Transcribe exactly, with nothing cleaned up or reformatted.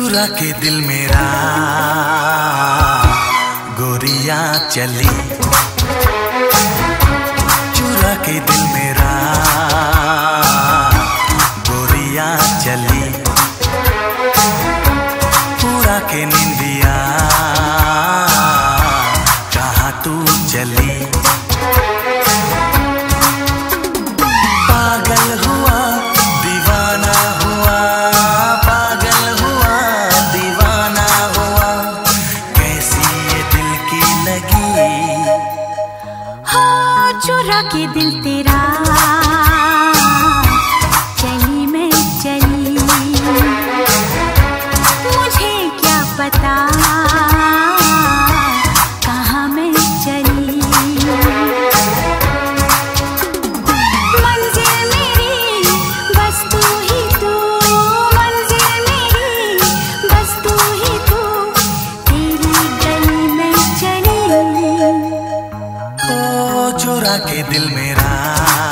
चुरा के दिल मेरा गोरियां चली, चुरा के दिल मेरा गोरियां चली, पूरा के निंदिया कहाँ तू चली। पागल हुआ दीवाना हुआ, पागल हुआ दीवाना हुआ, कैसी ये दिल की लगी। हो चुरा के दिल तेरा चली मैं चली, मुझे क्या पता कहाँ मैं चली। मंजिल मेरी बस तू ही तू, मंजिल मेरी बस तू ही तू, तेरी गली में चली। ओ चुरा के दिल मेरा